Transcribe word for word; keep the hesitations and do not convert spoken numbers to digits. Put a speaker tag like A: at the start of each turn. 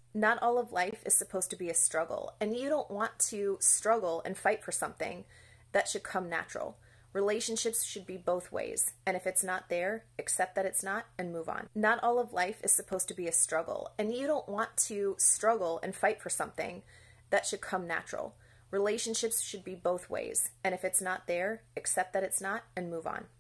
A: Not all of life is supposed to be a struggle, and you don't want to struggle and fight for something that should come natural. Relationships should be both ways, and if it's not there, accept that it's not and move on. Not all of life is supposed to be a struggle, and you don't want to struggle and fight for something that should come natural. Relationships should be both ways, and if it's not there, accept that it's not and move on.